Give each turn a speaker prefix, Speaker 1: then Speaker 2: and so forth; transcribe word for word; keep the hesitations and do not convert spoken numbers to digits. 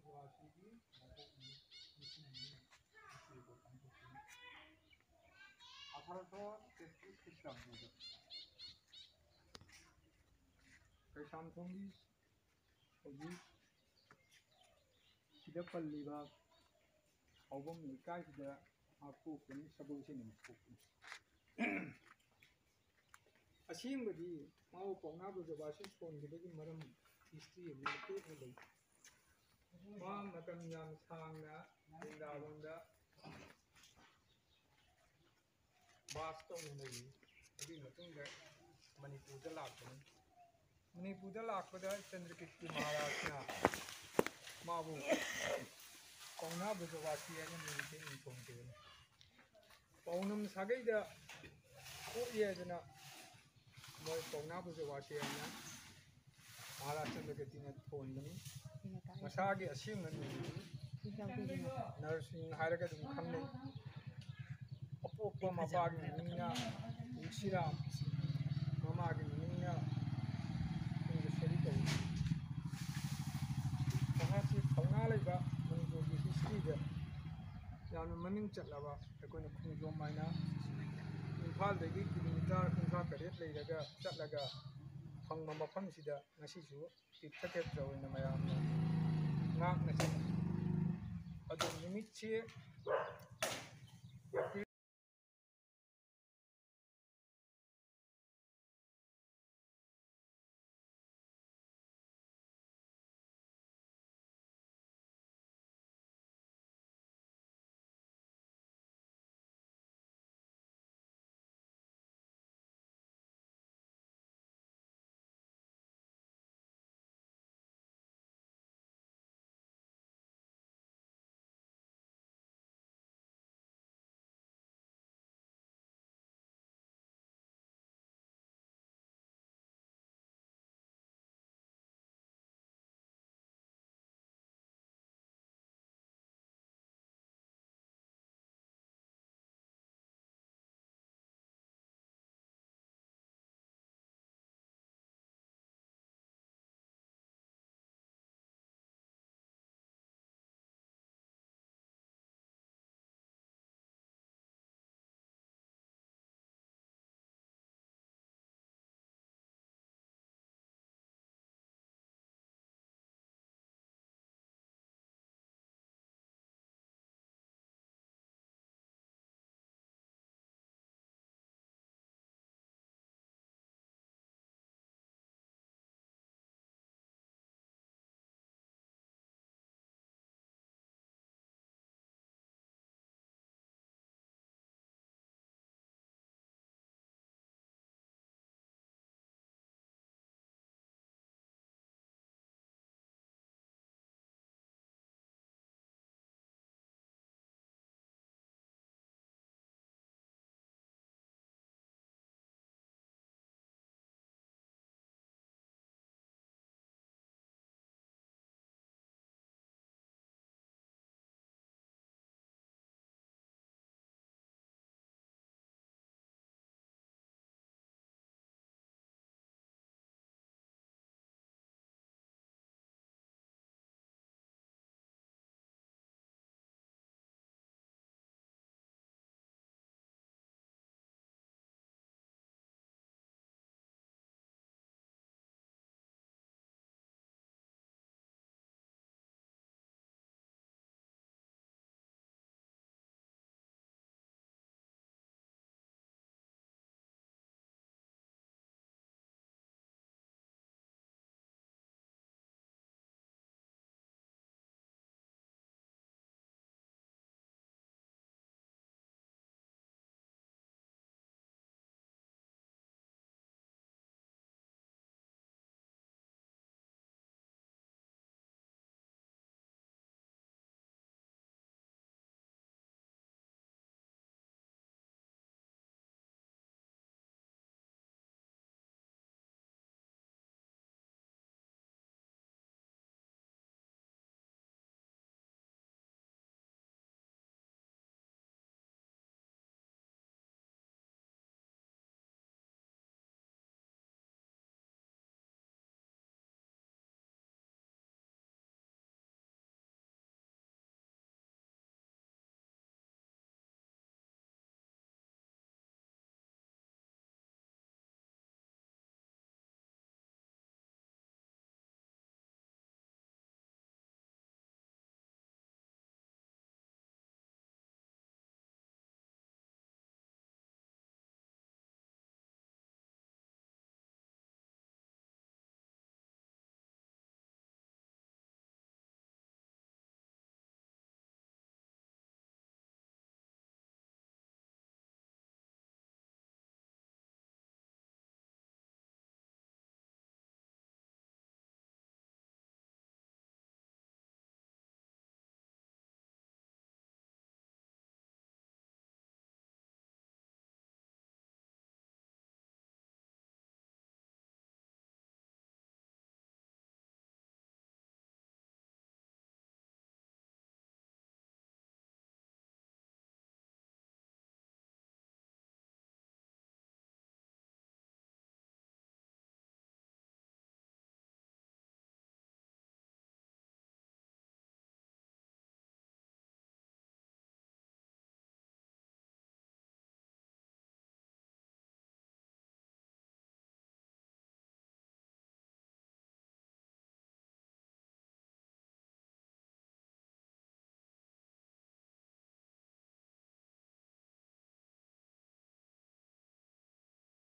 Speaker 1: ꯀꯩꯁꯥꯝꯊꯣꯡꯒꯤ ꯍꯧꯖꯤꯛ ꯁꯤꯗ ꯄꯜꯂꯤꯕ ꯍꯥꯎꯕꯝ ꯂꯩꯀꯥꯏꯁꯤꯗ ꯄꯣꯛꯄꯅꯤ ꯁꯒꯣꯜꯁꯦꯟ ꯅꯨꯃꯤꯠ ꯄꯣꯛꯄꯅꯤ ꯑꯁꯦꯡꯕꯗꯤ ꯃꯥꯕꯨ ꯄꯥꯎꯅꯥ ꯕ꯭ꯔꯖꯕꯥꯁꯤ ꯊꯣꯟꯈꯤꯕꯒꯤ ꯃꯔꯝ ꯍꯤꯁꯇ꯭ꯔꯤ ꯑꯃ ꯇꯦꯛꯅ ꯂꯩ ꯃꯥ ꯃꯇꯝ ꯌꯥꯝ ꯁꯥꯡꯅ ꯕ꯭ꯔꯤꯟꯗꯥꯕꯟꯗ ꯕꯥꯁ ꯇꯧꯅ ꯂꯩ ꯑꯗꯨꯒꯤ ꯃꯇꯨꯡꯗ ꯃꯅꯤꯄꯨꯔꯗ ꯂꯥꯛꯄꯅꯤ ꯃꯅꯤꯄꯨꯔꯗ ꯂꯥꯛꯄꯗ ꯆꯟꯗ꯭ꯔꯀꯤꯔꯇꯤ ꯃꯍꯥꯔꯥꯖꯅ ꯃꯥꯕꯨ ꯄꯥꯎꯅꯥ ꯕ꯭ꯔꯖꯕꯥꯁꯤ ꯍꯥꯏꯅ ꯃꯤꯡꯁꯦ ꯃꯤꯡꯊꯣꯟꯈꯤꯕꯅꯤ ꯄꯥꯎꯅꯝ ꯁꯥꯒꯩꯗ ꯄꯣꯛꯏ ꯍꯥꯏꯗꯅ ꯃꯣꯏ ꯄꯥꯎꯅꯥ ꯕ꯭ꯔꯖꯕꯥꯁꯤ ꯍꯥꯏꯅ ꯃꯍꯥꯔꯥꯖ ꯆꯟꯗ꯭ꯔꯀꯤꯔꯇꯤꯅ ꯊꯣꯟꯕꯅꯤ ꯃꯁꯥꯒꯤ ꯑꯁꯦꯡꯕ ꯃꯤꯡꯗꯤ ꯅꯔꯁꯤꯡ ꯍꯥꯏꯔꯒ ꯑꯗꯨꯝ ꯈꯪꯅꯩ ꯑꯄꯣꯛꯄ ꯃꯄꯥꯒꯤ ꯃꯃꯤꯡꯅ ꯇꯨꯜꯁꯤꯔꯥꯝ ꯃꯃꯥꯒꯤ ꯃꯃꯤꯡꯅ ꯀꯨꯟꯖꯦꯁꯣꯔꯤ ꯀꯧꯏ ꯃꯍꯥꯛꯁꯤ ꯊꯧꯅꯥ ꯂꯩꯕ ꯃꯅꯤꯄꯨꯔꯒꯤ ꯍꯤꯁꯇ꯭ꯔꯤꯗ ꯌꯥꯝꯅ ꯃꯃꯤꯡ ꯆꯠꯂꯕ ꯑꯩꯈꯣꯏꯅ ꯈꯣꯡꯖꯣꯝ ꯍꯥꯏꯅ ꯏꯝꯐꯥꯜꯗꯒꯤ ꯀꯤꯂꯣꯃꯤꯇꯔ ꯀꯨꯟꯊ꯭ꯔꯥ ꯇꯔꯦꯠ ꯂꯩꯔꯒ ꯆꯠꯂꯒ ꯐꯪꯕ ꯃꯐꯝꯁꯤꯗ ꯉꯁꯤꯁꯨ ꯇꯤꯔꯊ ꯑꯣꯏꯅ ꯃꯌꯥꯝꯅ ꯉꯥꯛꯅ ꯆꯠꯂꯤ ꯑꯗꯨ ꯅꯨꯃꯤꯠꯁꯤ